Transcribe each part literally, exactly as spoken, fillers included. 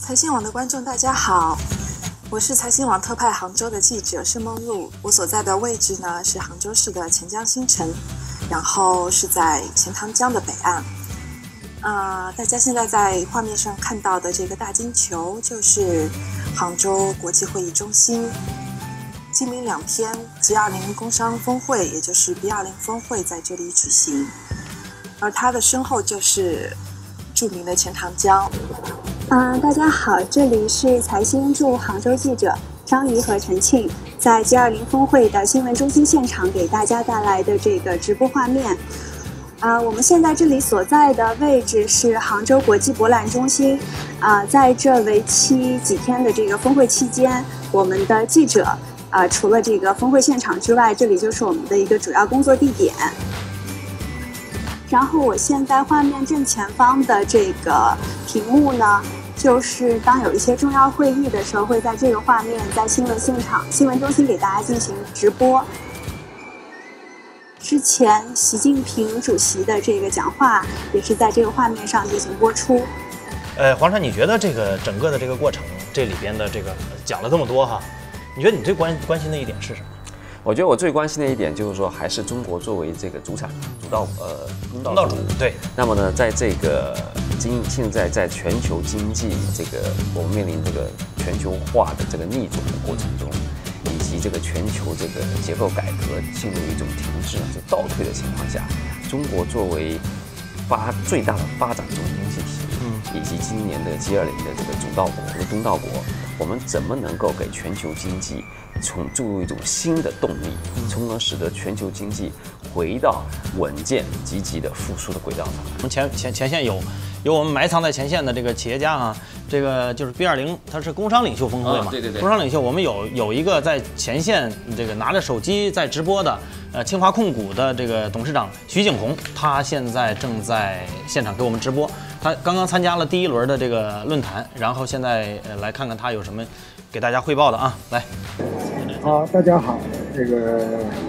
财新网的观众，大家好，我是财新网特派杭州的记者申梦露。我所在的位置呢是杭州市的钱江新城，然后是在钱塘江的北岸。呃，大家现在在画面上看到的这个大金球，就是杭州国际会议中心。今明两天 G 二十 工商峰会，也就是 B 二十 峰会在这里举行，而它的身后就是著名的钱塘江。 嗯、呃，大家好，这里是财新驻杭州记者张怡和陈庆，在 G 二十 峰会的新闻中心现场给大家带来的这个直播画面。呃，我们现在这里所在的位置是杭州国际博览中心。啊、呃，在这为期几天的这个峰会期间，我们的记者啊、呃，除了这个峰会现场之外，这里就是我们的一个主要工作地点。然后我现在画面正前方的这个屏幕呢，就是当有一些重要会议的时候，会在这个画面在新闻现场、新闻中心给大家进行直播。之前习近平主席的这个讲话也是在这个画面上进行播出。 呃，黄山，你觉得这个整个的这个过程，这里边的这个讲了这么多哈，你觉得你最关关心的一点是什么？ 我觉得我最关心的一点就是说，还是中国作为这个主产主导呃东道主，对。 那么呢，在这个经现在在全球经济这个我们面临这个全球化的这个逆转的过程中，以及这个全球这个结构改革进入一种停滞就倒退的情况下，中国作为发最大的发展中经济体，嗯，以及今年的 G 二十 的这个主导国和东道国，我们怎么能够给全球经济从注入一种新的动力，从而使得全球经济回到稳健、积极的复苏的轨道上？ 我们前前前线有有我们埋藏在前线的这个企业家啊，这个就是 B 二十，它是工商领袖峰会嘛， 啊、对对对， 工商领袖，我们有有一个在前线这个拿着手机在直播的，呃，清华控股的这个董事长徐景红，他现在正在现场给我们直播。他刚刚参加了第一轮的这个论坛，然后现在呃来看看他有什么给大家汇报的啊，来。 好，大家好，这个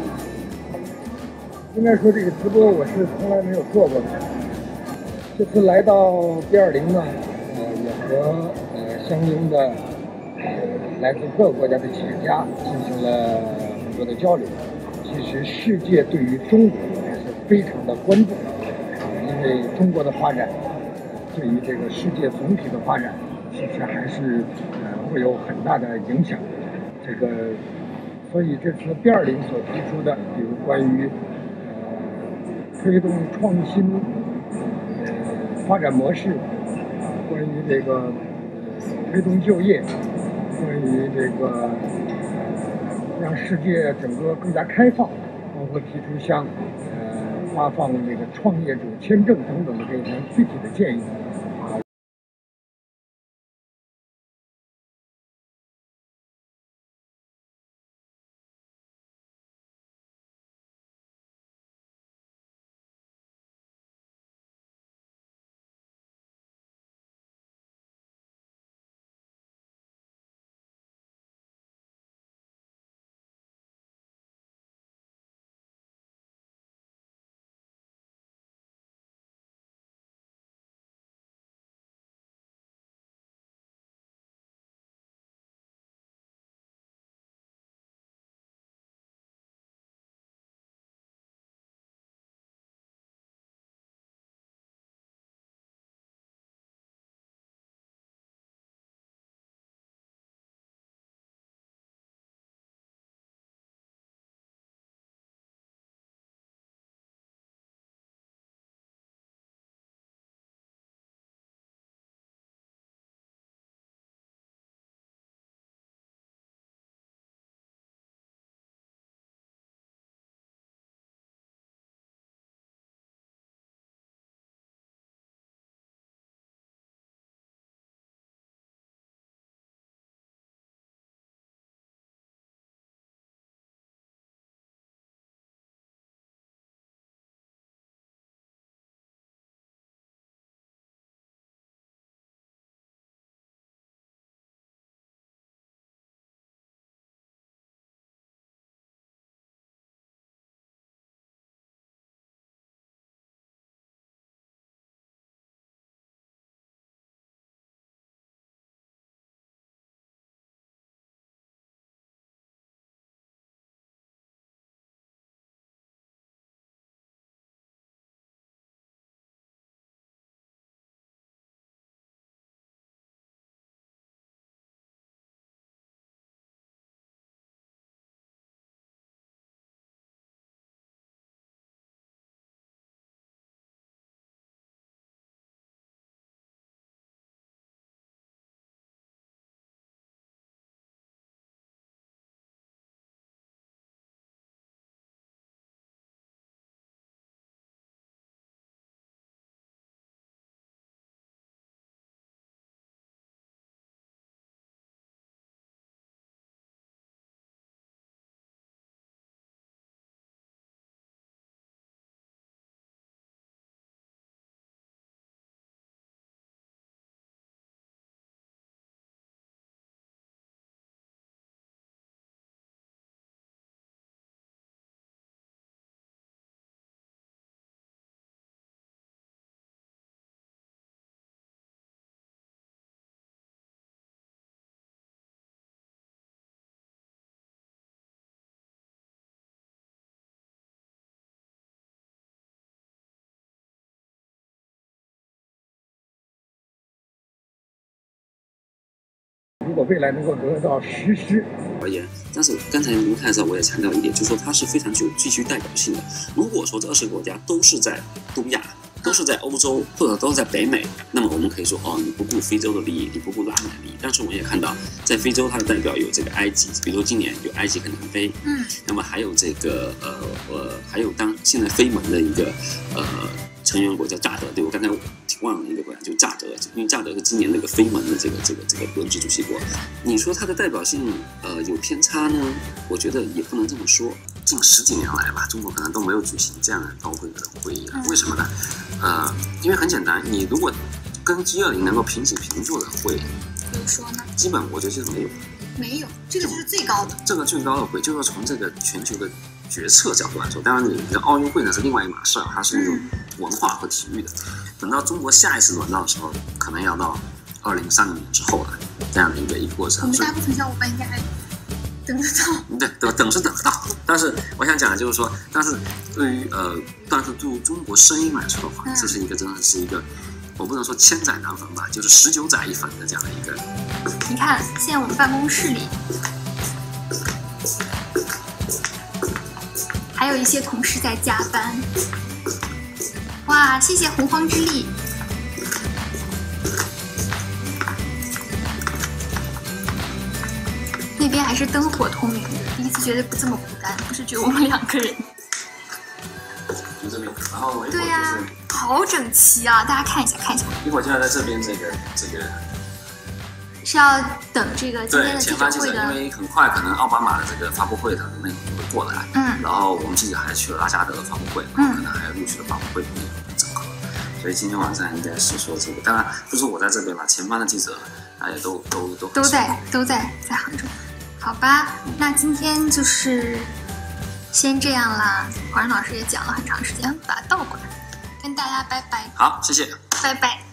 应该说这个直播我是从来没有做过的。这次来到 B 二十 呢，呃，也和呃相应的呃来自各个国家的企业家进行了很多的交流。其实世界对于中国还是非常的关注，啊，因为中国的发展对于这个世界总体的发展，其实还是呃会有很大的影响。这个。所以这次 B 二十 所提出的，比如关于呃推动创新呃发展模式，啊，关于这个呃推动就业，关于这个呃让世界整个更加开放，包括提出像呃发放这个创业者签证等等的这些具体的建议。 如果未来能够得到实施而言，但是刚才您看的时候，我也强调一点，就是说它是非常具具具代表性的。如果说这二十个国家都是在东亚，都是在欧洲，或者都是在北美，那么我们可以说，哦，你不顾非洲的利益，你不顾拉美的利益。但是我们也看到，在非洲它的代表有这个埃及，比如说今年有埃及和南非，嗯，那么还有这个呃呃，还有当现在非盟的一个呃成员国叫乍得，对我刚才忘了一个国家，就乍得，因为乍得是今年那个非盟的这个这个这个轮值主席国。你说它的代表性呃有偏差呢？我觉得也不能这么说。近十几年来吧，中国可能都没有举行这样的高规格的会议了。为什么呢？呃，因为很简单，你如果跟 G 二十 能够平起平坐的会， 比如说呢？ 基本我觉得就是没有。 没有，这个就是最高的。 这个最高的会，就是从这个全球的决策角度来说，当然你的奥运会呢是另外一码事，它是那种文化和体育的。等到中国下一次轮到的时候，可能要到二零三零年之后了，这样的一个一个过程。 我们大部分小伙伴应该还等得到。 对，等等是等得到，但是我想讲的就是说，但是对于呃，但是对于中国声音来说的话，嗯、这是一个真的是一个，我不能说千载难逢吧，就是十九载一逢的这样的一个。 你看，现在我们办公室里还有一些同事在加班。哇，谢谢洪荒之力。那边还是灯火通明的，第一次觉得不这么孤单，不是只有我们两个人。 就这边，然后我一会儿就是。 对呀、啊，好整齐啊！大家看一下，看一下。 一会儿就要在这边这个这个。 是要等这个今天的记者会的， 因为很快可能奥巴马的这个发布会它的内容就会过来，嗯，然后我们记者还去了拉加德的发布会，嗯，可能还有陆续的发布会内容整合，所以今天晚上应该是说这个，当然不是我在这边吧，前方的记者大家都都都都在都在在杭州，好吧，嗯、那今天就是先这样啦。华仁老师也讲了很长时间，把它倒过来，跟大家拜拜。 好，谢谢， 拜拜。